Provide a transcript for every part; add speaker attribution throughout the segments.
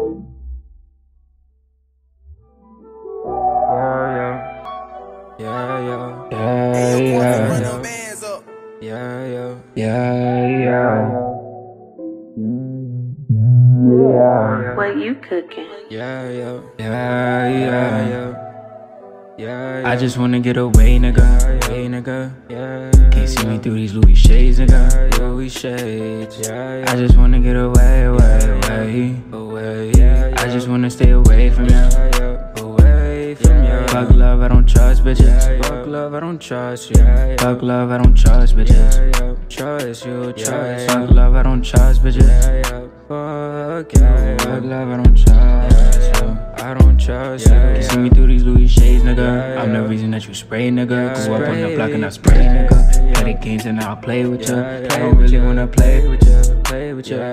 Speaker 1: What you cooking?
Speaker 2: I just wanna get away, nigga. Can't see me through these Louis shades, nigga. Louis shades. I just wanna get away. I just wanna stay away from you. Fuck love, I don't trust bitches. Fuck love, I don't trust you. Fuck love, I don't trust bitches. Trust you, trust. Fuck love, I don't trust bitches. Fuck you. Fuck love, I don't trust you. I don't trust you. You see me through these Louis shades, nigga. I'm the reason that you spray, nigga. Go up on the block and I spray, nigga. Play the games and I'll play with you. I don't really wanna play with you. Play with you.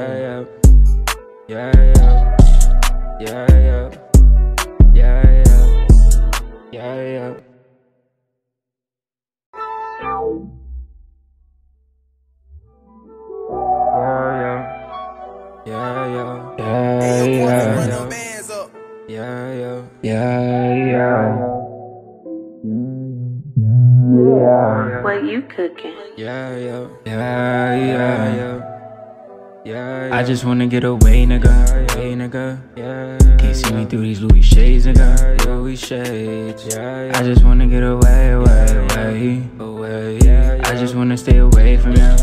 Speaker 1: What you cooking?
Speaker 2: I just wanna get away, nigga. Can't see me through these Louis shades, nigga. Louis shades. I just wanna get away. I just wanna stay away from you.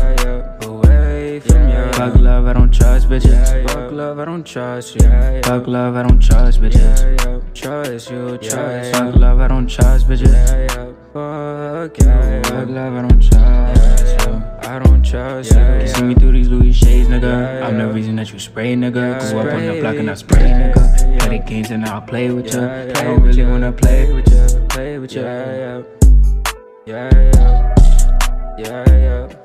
Speaker 2: Fuck love, I don't trust bitches. Fuck love, I don't trust you. Fuck love, I don't trust bitches. Trust you, trust. Fuck love, I don't trust bitches. Fuck you. Fuck love, I don't trust you. I don't trust you. You see me through these Louis shades, nigga. I'm the reason that you spray, nigga. Go up on the block and I spray, nigga. Play the games and I'll play with you. I don't really wanna play with you. Play with you.